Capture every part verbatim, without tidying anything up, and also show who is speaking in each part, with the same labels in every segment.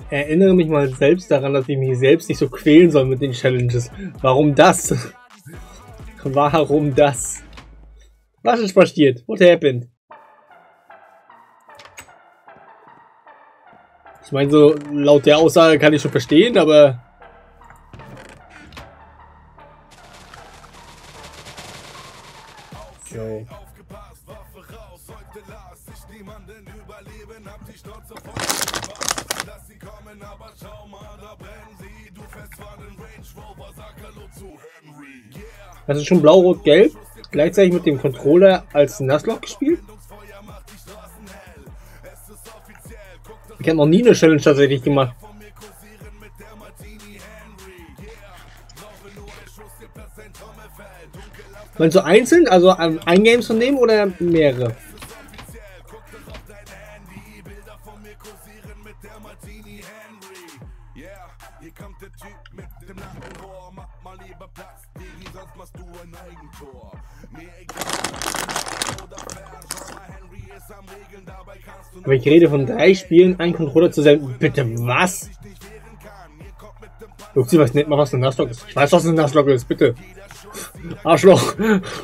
Speaker 1: Erinnere mich mal selbst daran, dass ich mich selbst nicht so quälen soll mit den Challenges. Warum das? Warum das? Was ist passiert? What happened? Ich meine, so laut der Aussage kann ich schon verstehen, aber... So. Das ist schon blau-rot-gelb, gleichzeitig mit dem Controller als Nuzlocke gespielt. Ich habe noch nie eine Challenge tatsächlich gemacht. Meinst du einzeln, also ein Games von dem oder mehrere? Aber ich rede von drei Spielen, ein Controller zu senden. Bitte was? Luxi, weiß nicht mal, was ein Nuzlocke ist. Ich weiß, was ein Nuzlocke ist, bitte. Arschloch.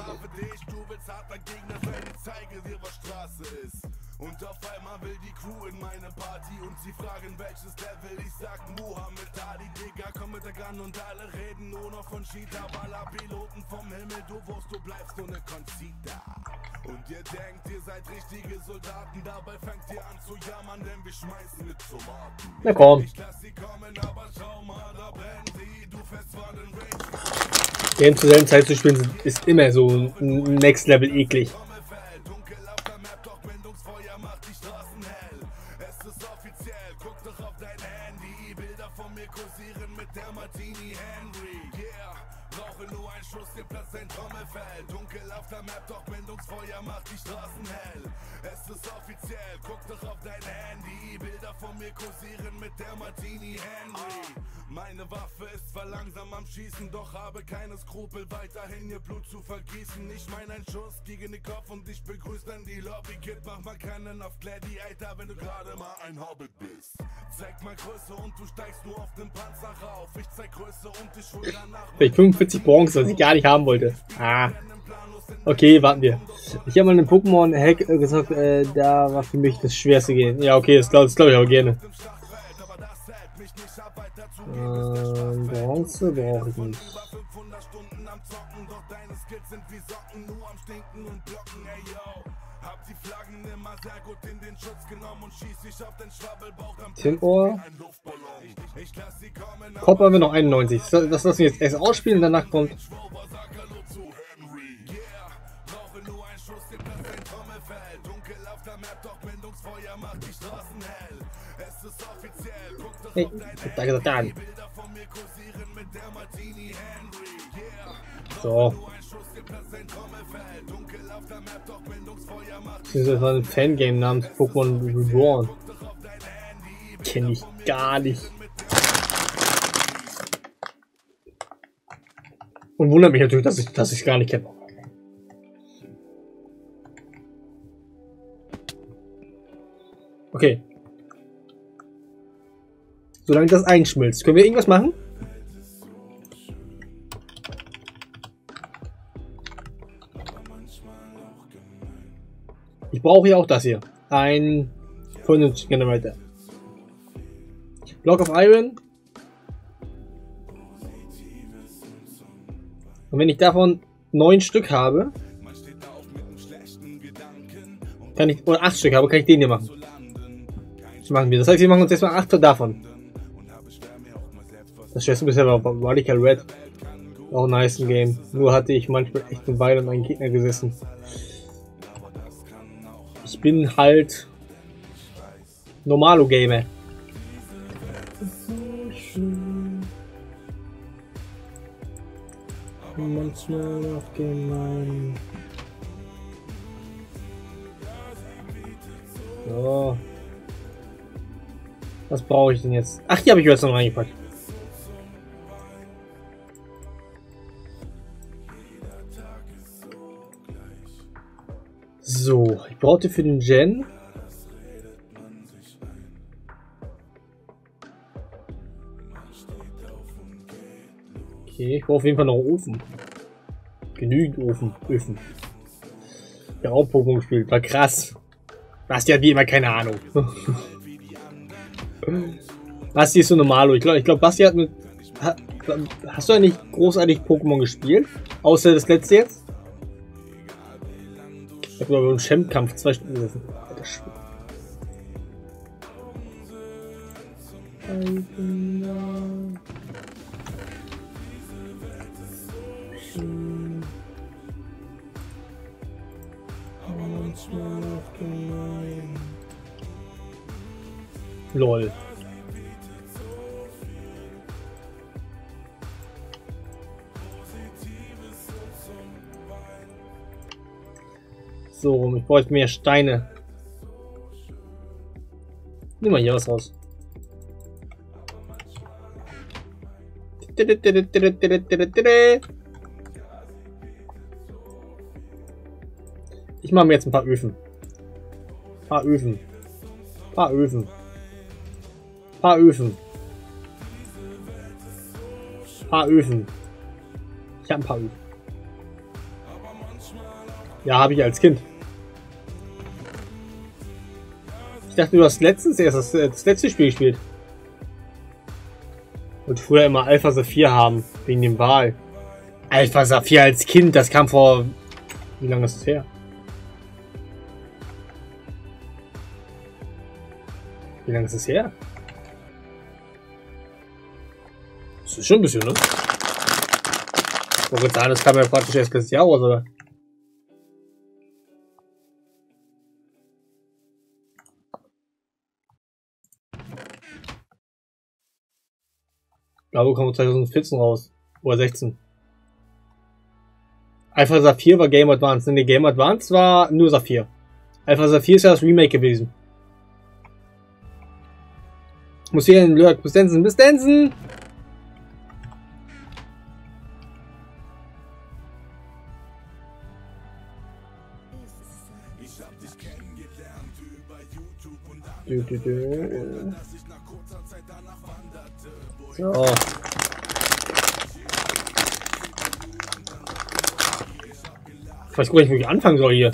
Speaker 2: Und alle reden nur noch von Cheetah, Ballerpiloten vom Himmel, du wusst, du bleibst ohne Conchita. Und ihr denkt, ihr seid richtige Soldaten, dabei fangt ihr an zu jammern, denn wir schmeißen mit Tomaten.
Speaker 1: Na komm.
Speaker 2: Ich lass sie kommen, aber schau mal, da brennen sie, du fährst zwar den Range.
Speaker 1: Game zur selben Zeit zu spielen ist immer so ein Next Level eklig.
Speaker 2: Meine Waffe ist zwar langsam am Schießen, doch habe keine Skrupel, weiterhin ihr Blut zu vergießen. Ich meine ein Schuss gegen den Kopf und ich begrüße dann die Lobby. Kid, mach mal keinen auf Gladiator, wenn du gerade mal ein Hobbit bist. Zeig mal Größe und du steigst nur auf den Panzer rauf. Ich zeig Größe und ich hol danach...
Speaker 1: Vielleicht fünfundvierzig Bronze, was ich gar nicht haben wollte. Ah. Okay, warten wir. Ich habe mal einen Pokémon-Hack gesagt, äh, da war für mich das schwerste gehen. Ja, okay, das glaube glaub ich aber gerne. Ähm, Bronze brauche ich nicht. Tinohr. Kopf haben wir noch einundneunzig. Das, das lassen wir jetzt erst ausspielen und danach kommt. Hey, da gesagt dann. So. Das war ein Fangame namens Pokémon Reborn. Kenne ich gar nicht. Und wundert mich natürlich, dass ich dass ich gar nicht kenne. Okay. Solange das einschmilzt. Können wir irgendwas machen? Ich brauche ja auch das hier. Ein Furniture Generator. Block of Iron. Und wenn ich davon neun Stück habe, kann ich, oder acht Stück habe, kann ich den hier machen. Das machen wir. Das heißt, wir machen uns jetzt mal acht davon. Das schwerste bisher war Radical Red. Auch ein nice Game. Nur hatte ich manchmal echt eine Weile an einen Gegner gesessen. Ich bin halt Normalo Gamer. Manchmal auch gemein. So. Was brauche ich denn jetzt? Ach, hier habe ich jetzt noch reingepackt. So, ich brauchte für den Gen Okay, ich brauche auf jeden Fall noch einen Ofen. Genügend Ofen. Öfen. Ja, auch Pokémon gespielt. War krass. Basti hat wie immer keine Ahnung. Basti ist so normalo. Ich glaube, ich glaub, Basti hat mit... Hat, hast du eigentlich großartig Pokémon gespielt? Außer das letzte jetzt? Ich habe über einen Champ-Kampf zwei Stunden gesessen. Alter Schwede. Lol. So, ich brauche mehr Steine. Nimm mal hier was raus. Ich mache mir jetzt ein paar Öfen. Ein paar Öfen. Ein paar Öfen. Ein paar Öfen. Ein paar Öfen. Ich habe ein paar Öfen. Ja, habe ich als Kind. Ich dachte, du hast letztens erst das, das letzte Spiel gespielt. Und früher immer Alpha Saphir haben, wegen dem Wahl. Alpha Saphir als Kind, das kam vor... Wie lange ist das her? Wie lange ist das her? Das ist schon ein bisschen, ne? Ich wollte sagen, das kam ja praktisch erst letztes Jahr raus, oder? Ich glaube, kommt zwanzig vierzehn raus. Oder sechzehn. Alpha Saphir war Game Advance. Ne, Game Advance war nur Saphir. Alpha Saphir ist ja das Remake gewesen. Muss hier in Lurk. Bis Densen. Bis Densen! Du, du, du. So. Ich weiß gar nicht, wo ich anfangen soll hier.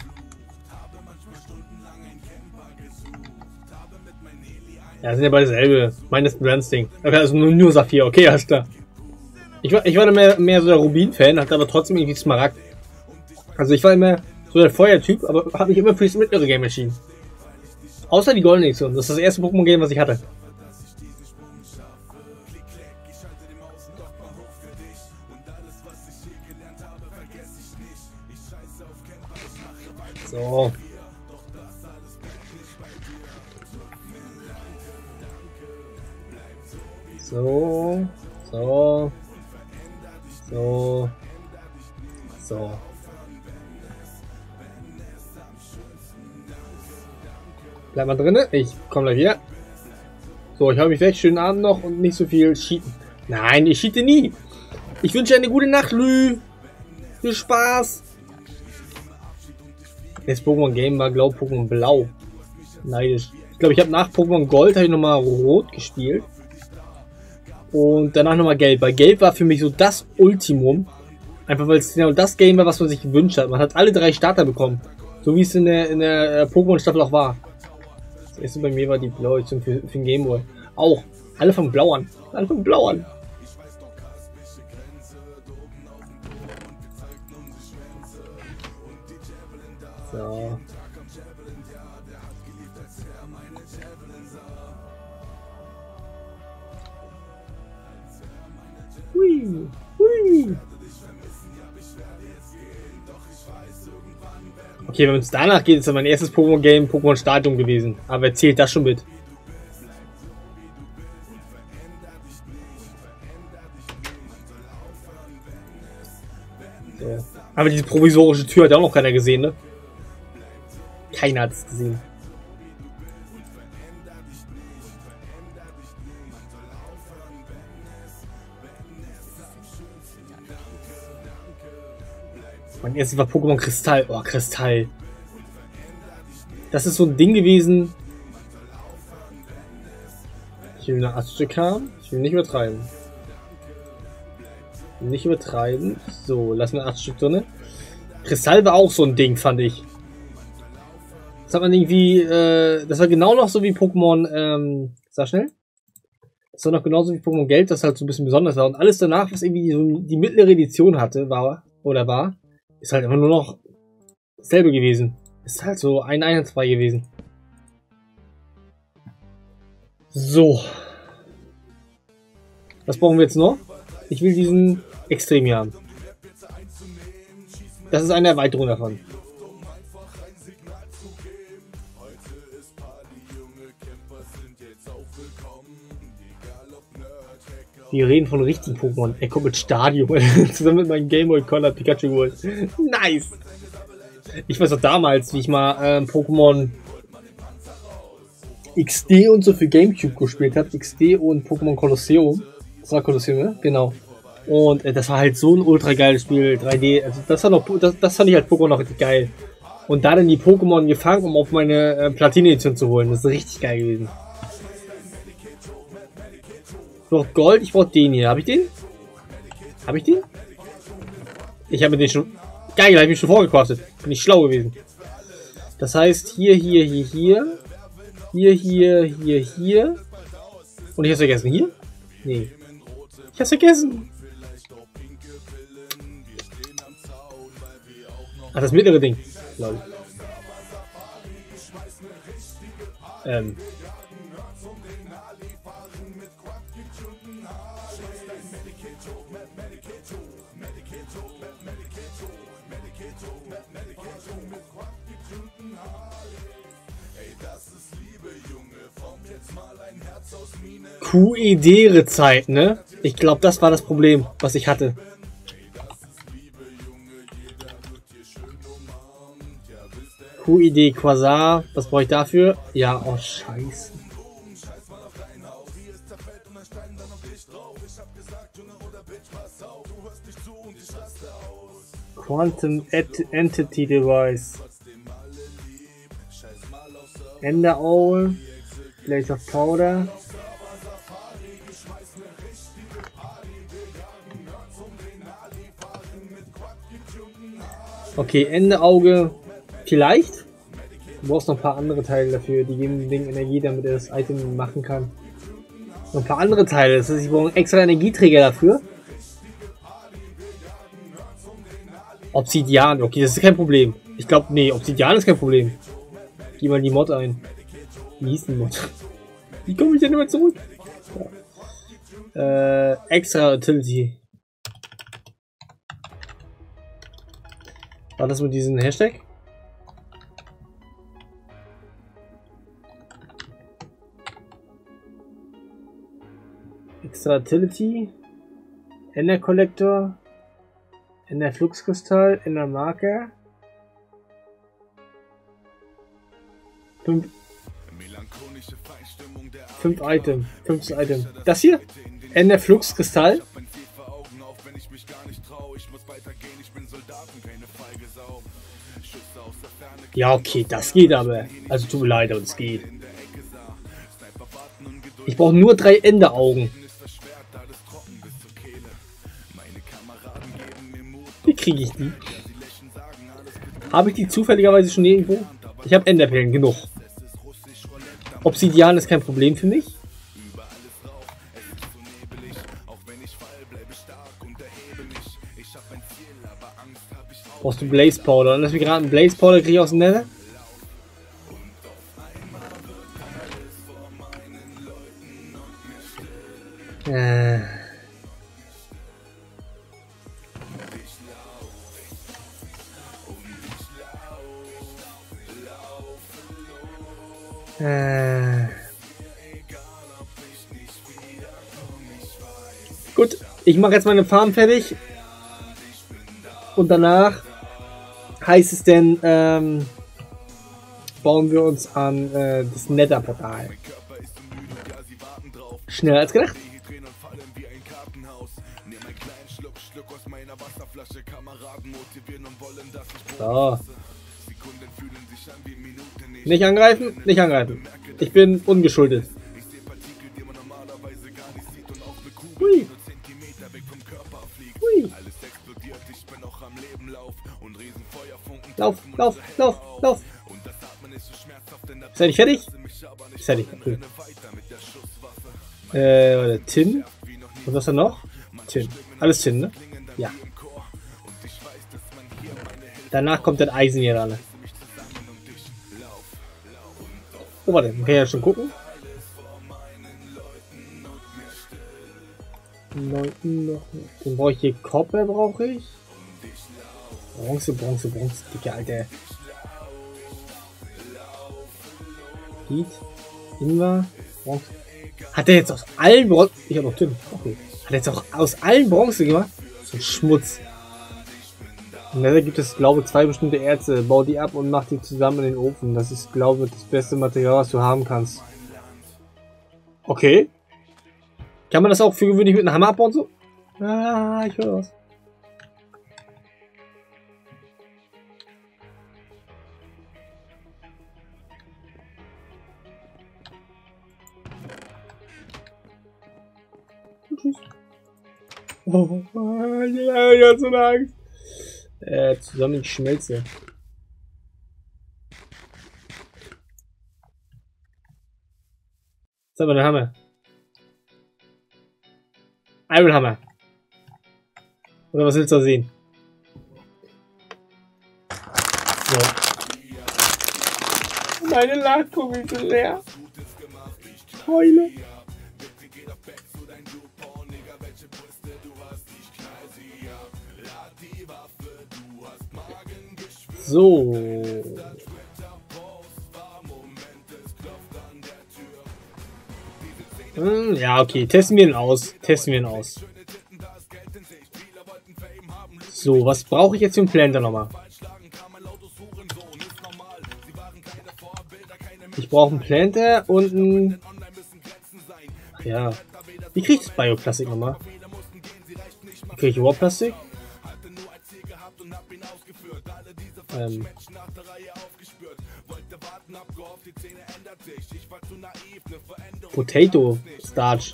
Speaker 1: Ja, sind ja beide dasselbe. Meines ist ein Branding. Also nur, nur Saphir, okay, alles klar. Ich war, ich war mehr, mehr so der Rubin-Fan, hatte aber trotzdem irgendwie Smaragd. Also ich war immer so der Feuertyp, aber habe mich immer für das mittlere Game entschieden. Außer die Golden Edition. Das ist das erste Pokémon-Game, was ich hatte. So. So. So. So. So. Bleib mal drinne. Ich komme gleich wieder. So, ich habe mich weg. Schönen Abend noch und nicht so viel cheaten. Nein, ich cheate nie. Ich wünsche dir eine gute Nacht, Lü. Viel Spaß. Das Pokémon Game war, glaube ich, Pokémon Blau. Neidisch. Ich glaube, ich habe nach Pokémon Gold habe ich nochmal Rot gespielt. Und danach nochmal Gelb. Weil Gelb war für mich so das Ultimum. Einfach weil es genau das Game war, was man sich gewünscht hat. Man hat alle drei Starter bekommen. So wie es in der, in der Pokémon-Staffel auch war. Das erste bei mir war die Blaue für, für den Gameboy. Auch. Alle von Blau an. Alle von Blau an. So. Hui. Hui. Okay, wenn es danach geht, ist ja mein erstes Pokémon-Game Pokémon Stadium gewesen. Aber zählt das schon mit? So. Aber diese provisorische Tür hat ja auch noch keiner gesehen, ne? Keiner hat es gesehen. Mein erstes war Pokémon Kristall. Oh, Kristall. Das ist so ein Ding gewesen. Ich will nach Azteka. Ich will nicht übertreiben. Nicht übertreiben. So, lassen wir acht Stück drin. Kristall war auch so ein Ding, fand ich. Das hat man irgendwie, äh, das war genau noch so wie Pokémon, ähm, sag schnell. Das war noch genauso wie Pokémon Geld, das halt so ein bisschen besonders war. Und alles danach, was irgendwie so die mittlere Edition hatte, war, oder war, ist halt immer nur noch dasselbe gewesen. Ist halt so ein Einheitsbrei gewesen. So. Was brauchen wir jetzt noch? Ich will diesen Extrem hier haben. Das ist eine Erweiterung davon. Wir reden von richtigen Pokémon. Er kommt mit Stadium. Zusammen mit meinem Game Boy Color Pikachu geholt. Nice! Ich weiß auch damals, wie ich mal ähm, Pokémon X D und so für Gamecube gespielt habe. X D und Pokémon Colosseum. Das war Colosseum, ne? Genau. Und äh, das war halt so ein ultra geiles Spiel. drei D. Also das, war noch, das, das fand ich halt Pokémon noch richtig geil. Und da dann die Pokémon gefangen, um auf meine äh, Platine-Edition zu holen. Das ist richtig geil gewesen. Ich brauche Gold, ich brauche den hier. Habe ich den? Habe ich den? Ich habe mir den schon... Geil, habe ich mich schon vorgekostet. Bin ich schlau gewesen. Das heißt, hier, hier, hier, hier. Hier, hier, hier, hier. Und ich hab's vergessen. Hier? Nee. Ich hab's vergessen. Ach, das mittlere Ding. Lol. Ähm. Q E D-Rezeit, ne? Ich glaube, das war das Problem, was ich hatte. Q E D Quasar, was brauche ich dafür? Ja, oh scheiße. Quantum Entity Device. Enderowl. Blaze of Powder. Okay, Endeauge. Vielleicht. Du brauchst noch ein paar andere Teile dafür. Die geben dem Ding Energie, damit er das Item machen kann. Noch ein paar andere Teile. Das heißt, ich brauche einen extra Energieträger dafür. Obsidian. Okay, das ist kein Problem. Ich glaube, nee, Obsidian ist kein Problem. Geh mal die Mod ein. Wie hieß die Mod? Wie komme ich denn immer zurück? Ja. Äh, extra Utility. War das mit diesem Hashtag? Extra Utility. Ender Collector. Ender Fluxkristall. Ender Marker. Fünf. Fünf Item. Fünftes Item. Das hier? Ender Fluxkristall. Ja, okay, das geht aber. Also tut mir leid, aber es geht. Ich brauche nur drei Enderaugen. Wie kriege ich die? Habe ich die zufälligerweise schon irgendwo? Ich habe Enderperlen genug. Obsidian ist kein Problem für mich. Brauchst du Blaze Powder? Und lass mich gerade einen Blaze Powder kriege ich aus dem Nether? Äh. Äh. Gut, ich mache jetzt meine Farm fertig. Und danach heißt es denn, ähm, bauen wir uns an äh, das Nether-Portal. Schneller als gedacht. So. Nicht angreifen, nicht angreifen. Ich bin ungeschuldet.
Speaker 2: normalerweise gar nicht sieht und auch eine Kugel
Speaker 1: Hui.
Speaker 2: nur Zentimeter weg vom Körper fliegt.
Speaker 1: Hui.
Speaker 2: Alles explodiert, ich bin noch am Leben, lauf und Riesenfeuerfunken.
Speaker 1: Lauf, lauf, lauf, lauf.
Speaker 2: Und das Atmen ist so schmerzhaft in der
Speaker 1: Ist er nicht fertig? Ist fertig. Okay. Äh, warte, Tin. Und was dann noch? Tin. Alles Tin, ne? Ja. Danach kommt das Eisen hier ran. Oh, warte, man kann ja schon gucken. Neunten noch. Dann brauche ich hier Kopper, brauche ich. Bronze, Bronze, Bronze, dicke Alter. Heat, Ingwer, Bronze. Hat er jetzt aus allen Bronze. Ich habe noch Tin. Okay. Hat er jetzt auch aus allen Bronze gemacht? So ein Schmutz. Und da gibt es, glaube ich, zwei bestimmte Erze. Bau die ab und mach die zusammen in den Ofen. Das ist, glaube ich, das beste Material, was du haben kannst. Okay. Kann man das auch für gewöhnlich mit einem Hammer abbauen so? Ah, ich höre was. Tschüss. Oh, ja, ich hab so eine Angst. Äh, zusammen die Schmelze. Was haben wir denn Hammer? Iron Hammer. Oder was willst du da sehen? So. Meine Ladkugel ist leer. Heule. So. Hm, ja, okay. Testen wir ihn aus. Testen wir ihn aus. So, was brauche ich jetzt für einen Planter nochmal? Ich brauche einen Planter und einen... Ja. Wie kriege ich das Bioplastik nochmal? Wie kriege ich Rohrplastik? Ähm. Potato Starch.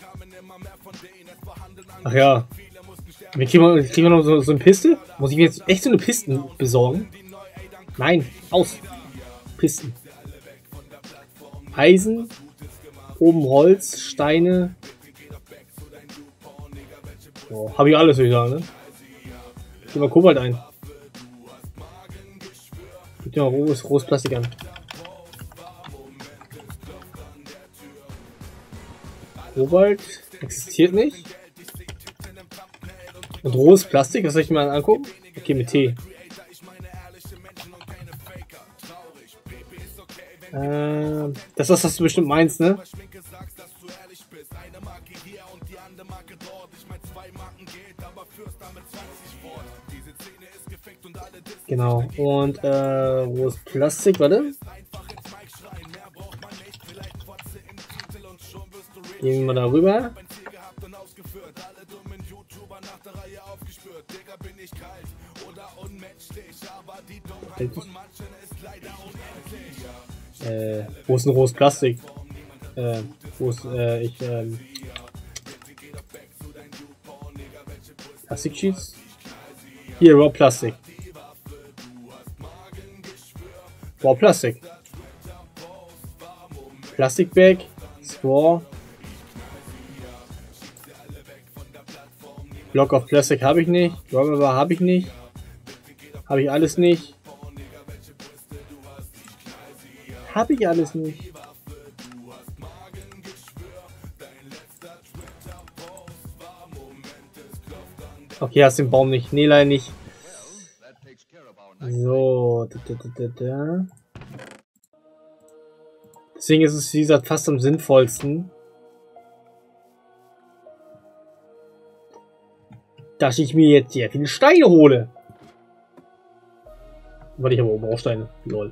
Speaker 1: Ach ja. Wir kriegen wir, kriegen wir noch so, so eine Piste? Muss ich mir jetzt echt so eine Pisten besorgen? Nein, aus. Pisten. Eisen. Oben Holz, Steine. Oh, habe ich alles, würde ich sagen, ne? Geh mal Kobalt ein. Gib dir mal rohes, rohes Plastik an. Kobalt existiert nicht. Und rohes Plastik, das soll ich mir mal angucken? Okay, mit T. Ähm, das ist, was du bestimmt meinst, ne? Genau. Und äh, wo ist Plastik? Warte. Gehen wir da rüber. Äh, wo ist ein rohes Plastik? Äh, wo ist, äh, ich, ähm... Plastik-Sheets? Hier, Raw Plastik. Raw Plastik. Plastikbag. Straw. Block of Plastic habe ich nicht. Rubber habe ich nicht. Habe ich alles nicht. Habe ich alles nicht. Okay, hast den Baum nicht. Nee, leider nicht. So. Da, da, da, da. Deswegen ist es, wie gesagt, fast am sinnvollsten, dass ich mir jetzt sehr viele Steine hole. Weil ich aber oben auch Steine. Lol.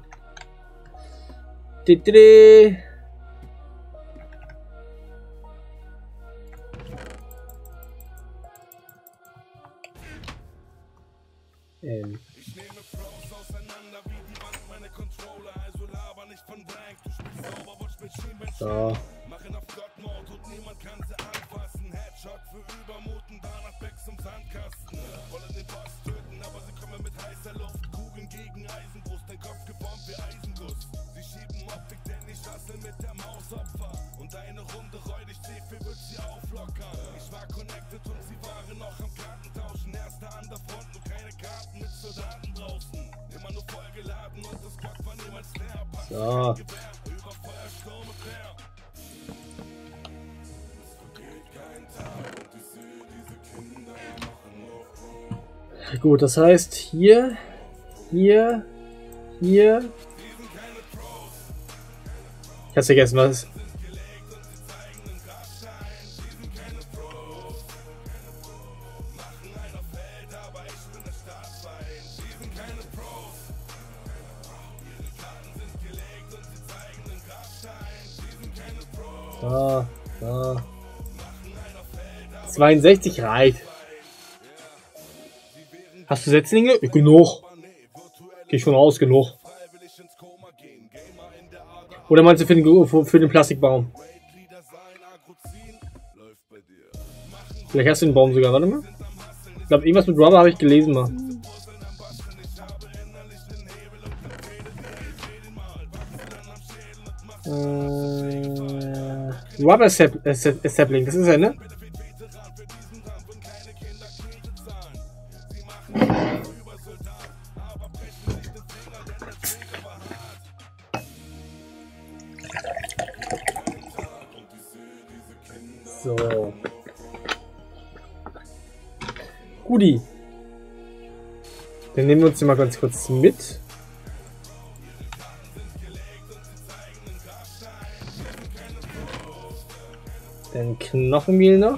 Speaker 1: Ähm. So.
Speaker 2: Shot für Übermut und danach weg zum Sandkasten. Wollen den Boss töten, aber sie kommen mit heißer Luft. Kugeln gegen Eisenbrust, dein Kopf geformt wie Eisenguss. Sie schieben Optik, denn ich rassel mit der Maus Opfer. Und eine Runde räudig C vier wird sie auflockern. Ich war connected und sie waren noch am Kartentauschen. Erster an der Front und keine Karten mit Soldaten draußen. Immer nur vollgeladen und das Squad war niemals leer. Pack
Speaker 1: so.
Speaker 2: Über Feuersturm und Flair. Es vergeht kein Tag und ich sehe diese Kinder machen auf.
Speaker 1: Gut, das heißt hier, hier, hier. Ich hab's vergessen, was. Da, da. zweiundsechzig reicht. Hast du Setzlinge? Genug. Geh ich von aus, genug. Oder meinst du für den, für den Plastikbaum? Vielleicht hast du den Baum sogar, warte mal. Ich glaube, irgendwas mit Rubber habe ich gelesen mal. Äh, Rubber Sapling, das ist er, ne? So. Guti. Dann nehmen wir uns den mal ganz kurz mit. Dann Knochenmehl noch.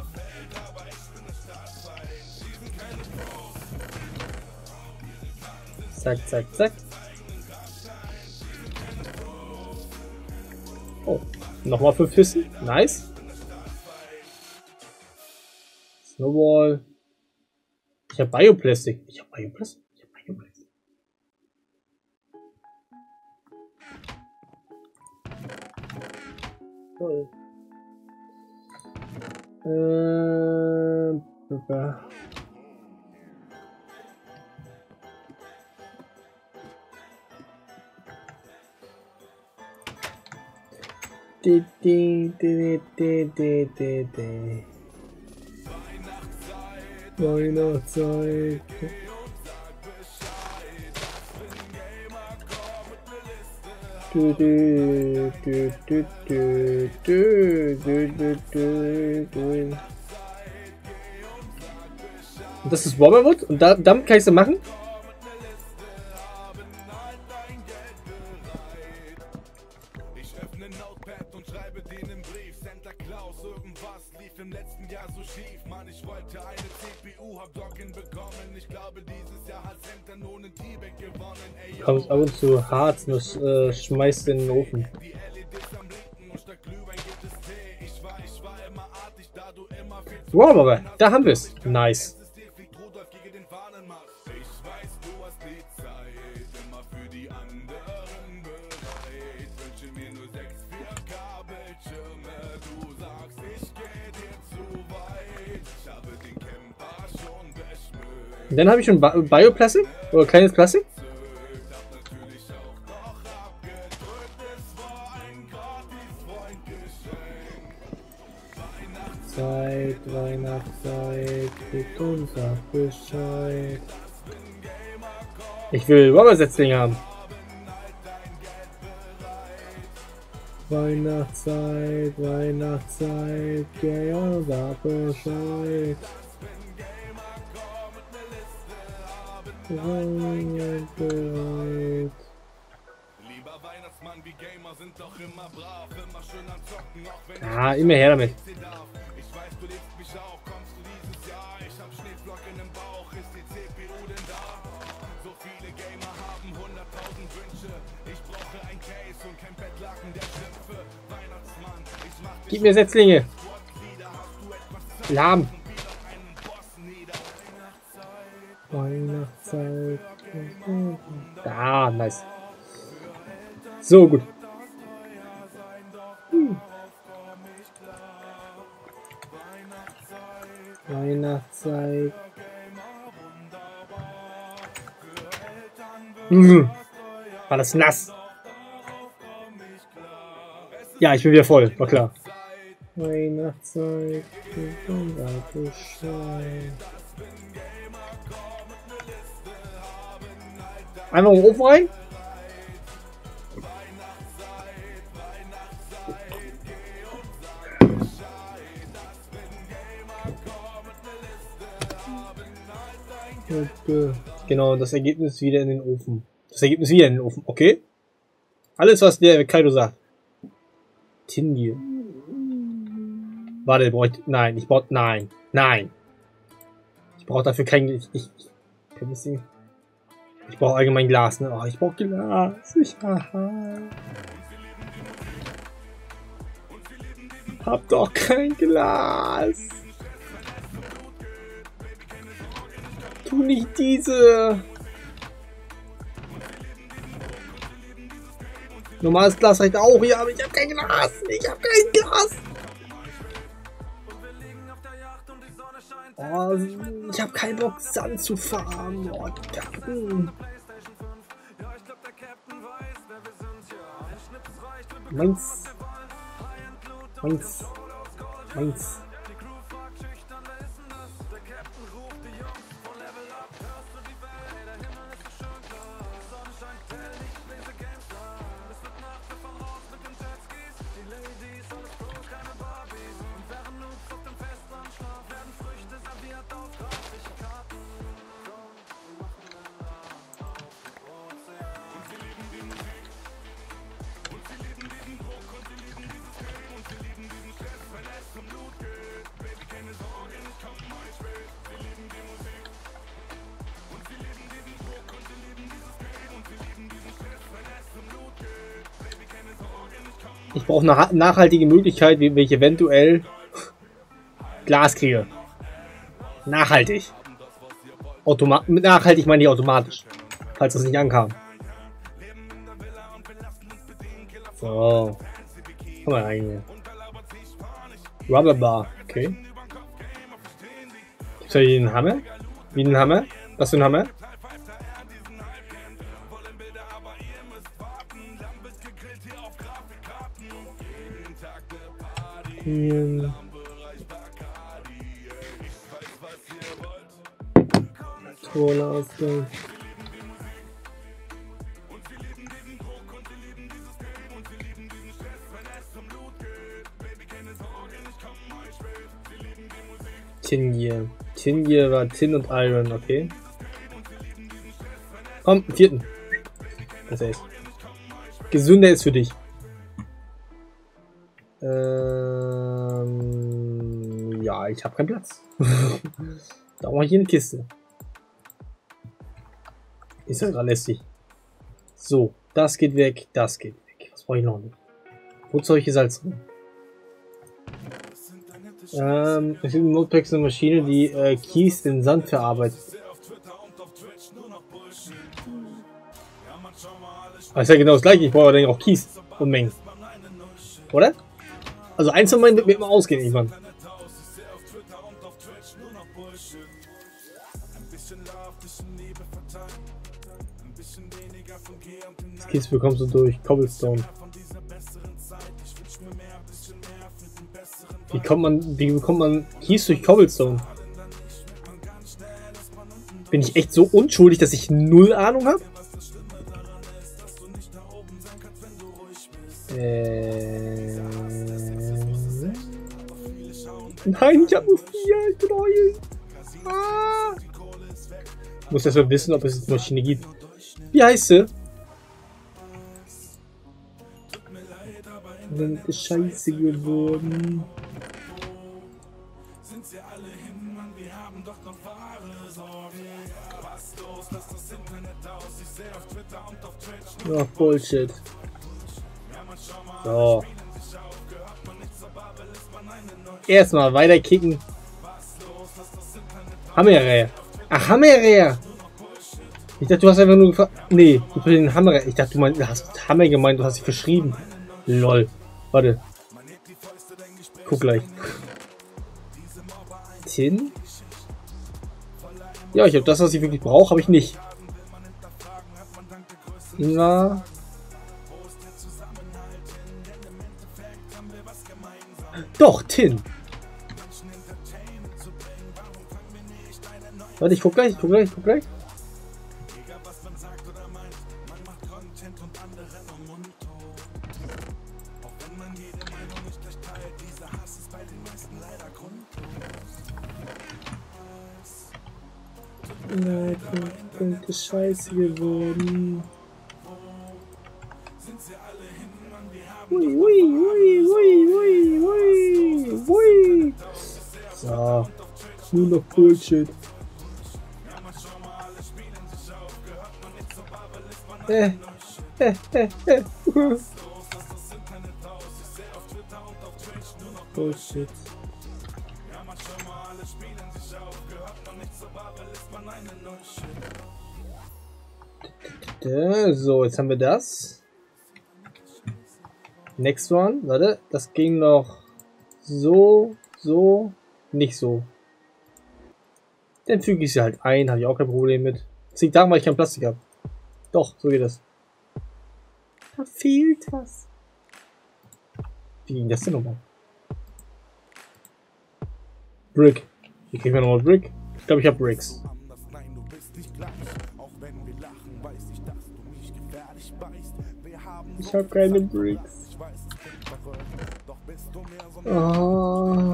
Speaker 1: Zack, zack, zack. Oh, nochmal fünf Füssen. Nice. Snowball. Ich habe Bioplastik. Ich habe Bioplastik. Ich habe Bioplastik. Toll. Äh, super. Di, di, di, di, di, di, di. Weihnachtszeit. Du, du, du, du, du, du, du, du, du, du. Und das ist Robberwood und da, damit kann ich es machen.
Speaker 2: Ich öffne Notepad und schreibe den im Brief. Santa Claus, irgendwas lief im letzten Jahr so schief. Mann, ich wollte eine C P U, hab Docken bekommen. Ich glaube, dieses Jahr hat Santa nur einen T-Bag gewonnen. Ey,
Speaker 1: kommt ab und zu hart, das äh, schmeißt in den Ofen.
Speaker 2: die L E Ds am Blinken und statt Glühwein gibt es Tee. Ich war, ich war immer artig, da du immer viel zu
Speaker 1: Wow, aber da haben wir es. Nice.
Speaker 2: Rudolf gegen den Fahnenmast. Ich weiß, du hast die Zeit, immer für die anderen bereit. Wünsche mir nur sechs vier K Bildschirme. Du sagst, ich geh dir zu weit. Ich habe den Camper schon beschmückt.
Speaker 1: Und dann habe ich schon Bi- Bioplastik oder kleines Plastik.
Speaker 2: Hab natürlich auch noch abgedrückt. Es war ein gratis Freundgeschenk.
Speaker 1: Zeit, Weihnachtszeit, gibt uns auch Bescheid. Ich will Robbersetzlinge haben. Weihnachtszeit, Weihnachtszeit, ja, sag Bescheid. Bereit, bereit.
Speaker 2: Lieber Weihnachtsmann wie Gamer sind doch immer brav, immer schön am Zocken, auch wenn
Speaker 1: Ah, immer her damit.
Speaker 2: ich darf. Ich weiß, du lebst mich auch, kommst du dieses Jahr? Ich hab Schneeflocken im Bauch, ist die C P U denn da? So viele Gamer haben hunderttausend Wünsche. Ich brauche ein Case und kein Bettlaken der Schimpfe. Weihnachtsmann, ich mach dich
Speaker 1: Gib mir Setzlinge.
Speaker 2: wieder, hast du etwas
Speaker 1: Lahm.
Speaker 2: wieder einen Boss nieder.
Speaker 1: Weihnachtszeit. Ah, nice. So, gut. Hm. Weihnachtszeit. Mhm. War das nass? Ja, ich bin wieder voll, war klar. Weihnachtszeit. Einfach im Ofen rein. Genau, das Ergebnis wieder in den Ofen. Das Ergebnis wieder in den Ofen, okay? Alles, was der Kaido sagt. Tindy. Warte, brauche ich. Nein, ich brauche. Nein, nein. Ich brauche dafür kein. Ich, ich, ich, ich brauche allgemein Glas, ne? Oh, ich brauche Glas. Ich hab doch kein Glas. Tu nicht diese. Normales Glas reicht auch, ja, aber ich habe kein Glas. Ich habe kein Glas. Oh, ich habe keinen Bock, Sand zu fahren. Oh, Gatten. Meins. Meins. Meins. Ich brauche eine nachhaltige Möglichkeit, wie ich eventuell Glas kriege. Nachhaltig. Automa mit nachhaltig meine ich automatisch. Falls das nicht ankam. So. Komm mal rein hier. Rubberbar. Okay. Gibt's da hier einen Hammer? Wie einen Hammer? Was für ein Hammer? Hier. Toller Ausgang. Tingier. Tingier war Tin und Iron, okay. Komm, vierten. Das heißt. Gesünder ist für dich. Ähm, ja, ich habe keinen Platz. Da brauche ich hier eine Kiste. Ist ja gerade lästig. So, das geht weg, das geht weg. Was brauche ich noch nicht? Wozu habe ich hier Salz drin? Ähm, es gibt im Notepacks eine Maschine, die äh, Kies in Sand verarbeitet. Das ist ja genau das gleiche, ich brauche dann auch Kies und Mengen. Oder? Also eins von meinen wird mir immer ausgehen irgendwann. Das Kies bekommst du durch Cobblestone. Wie kommt man, wie bekommt man Kies durch Cobblestone? Bin ich echt so unschuldig, dass ich null Ahnung habe? Äh... Nein, ich habe nur vier. Ich bin heulend. Ah. Ich muss erstmal wissen, ob es eine Maschine gibt. Wie heißt sie? Dann ist scheiße geworden. Ach, Bullshit. So. Erstmal weiterkicken. Hammerer. Ach, Hammerer. Ich dachte, du hast einfach nur gefragt. Nee, du für den Hammerer. Ich dachte, du, mein, du hast Hammer gemeint, du hast dich verschrieben. Lol. Warte. Guck gleich. Tin? Ja, ich habe das, was ich wirklich brauche, habe ich nicht. Na. Doch, Tin. Warte, ich guck gleich, ich guck gleich, ich guck gleich. Nein, Punkt ist scheiße geworden. Ui, ui, ui, ui, ui, ui, ui. So, nur noch Bullshit. Äh, äh, äh, äh. Bullshit. So, jetzt haben wir das. Next one, warte, das ging noch so, so, nicht so. Dann füge ich sie halt ein, habe ich auch kein Problem mit. Das liegt daran, weil ich kein Plastik habe. Doch, so geht das. Da fehlt was. Wie ging das denn nochmal? Brick. Hier kriegen wir nochmal Brick. Ich glaube, ich habe Bricks. Ich habe keine Bricks. Oh.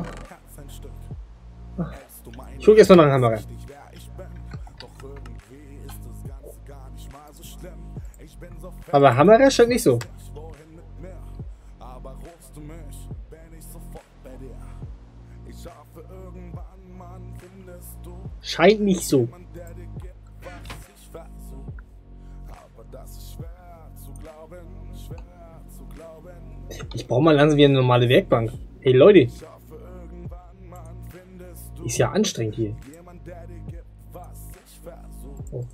Speaker 1: Ich gucke erstmal nach einer Kamera. Aber Hammerer scheint nicht so. Scheint nicht so. Ich brauche mal langsam wie eine normale Werkbank. Hey Leute. Ist ja anstrengend hier. Oh.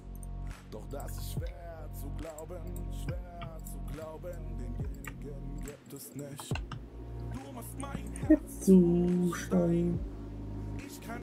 Speaker 1: Jetzt Zustand.